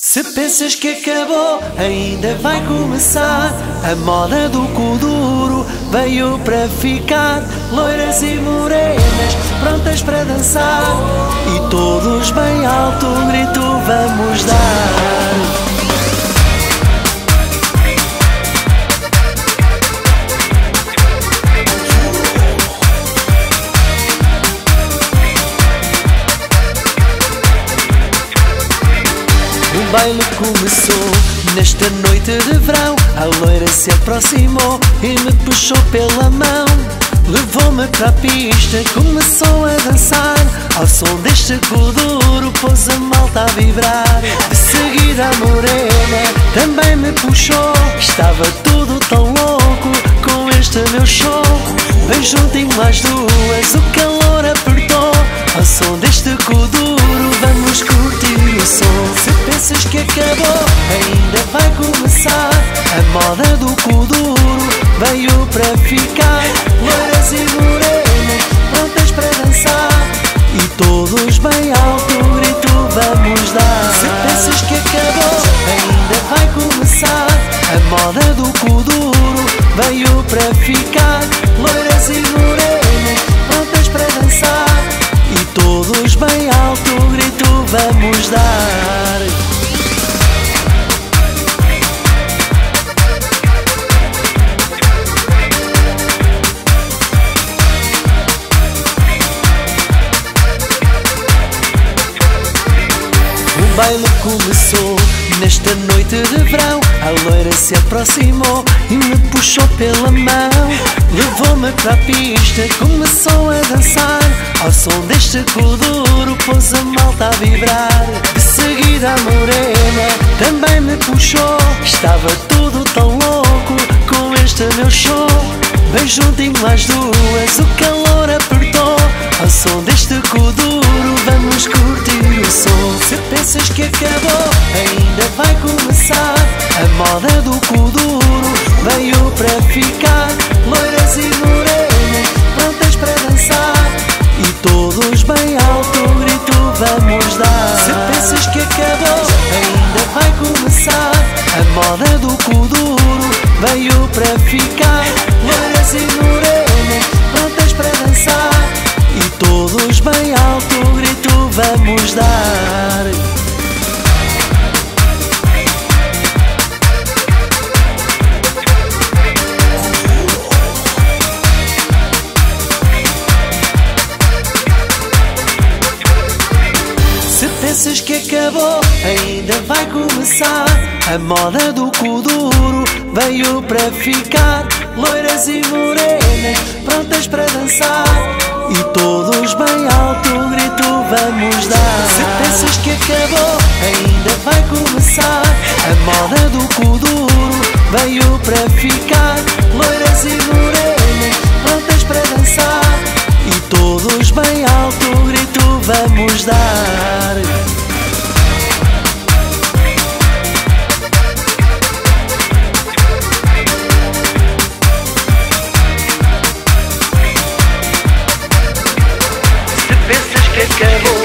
Se pensas que acabou, ainda vai começar. A moda do cu duro veio para ficar. Loiras e morenas, prontas para dançar. E todos bem alto o grito vamos dar. O baile começou nesta noite de verão. A loira se aproximou e me puxou pela mão. Levou-me para a pista, começou a dançar. Ao som deste cu duro pôs a malta a vibrar. De seguida a morena também me puxou. Estava tudo tão louco com este meu show. Bem juntinho às duas o calor apertou. Ao som deste cu duro vamos curtir o som. Se pensas que acabou, ainda vai começar. A moda do cu duro veio para ficar. Loiras e morenas, prontas para dançar. E todos bem alto o grito vamos dar. Se pensas que acabou, ainda vai começar. A moda do cu duro veio para ficar. Loiras e morenas, prontas para dançar. E todos bem alto o grito vamos dar. O baile começou nesta noite de verão. A loira se aproximou e me puxou pela mão. Levou-me para a pista, começou a dançar. Ao som deste cu duro pôs a malta a vibrar. De seguida a morena também me puxou. Estava tudo tão louco com este meu show. Bem juntinho às duas o calor apertou. Ao som deste cu duro vamos curtir o som. Se pensas que acabou, ainda vai começar. A moda do cu duro veio para ficar. Loiras e morenas, prontas para dançar. E todos bem alto o grito vamos dar. Se pensas que acabou, ainda vai começar. A moda do cu duro veio para ficar. Loiras e morenas, prontas para dançar. E todos bem alto o grito vamos dar. Se pensas que acabou, ainda vai começar. A moda do cu duro veio para ficar. Loiras e morenas, prontas para dançar. E todos bem alto o grito vamos dar. Se pensas que acabou, ainda vai começar. A moda do cu duro veio para ficar. Loiras e morenas, prontas para dançar. E todos bem alto o grito vamos dar. Se pensas que acabou,